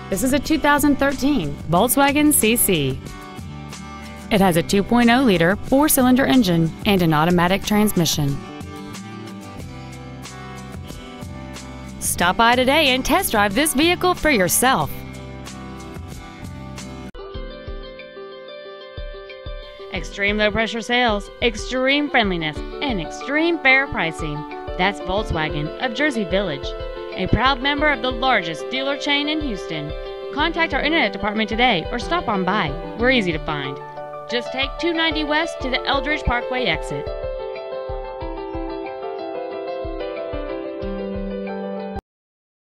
This is a 2013 Volkswagen CC. It has a 2.0-liter four-cylinder engine and an automatic transmission. Stop by today and test drive this vehicle for yourself. Extreme low pressure sales, extreme friendliness, and extreme fair pricing. That's Volkswagen of Jersey Village, a proud member of the largest dealer chain in Houston. Contact our internet department today or stop on by. We're easy to find. Just take 290 West to the Eldridge Parkway exit.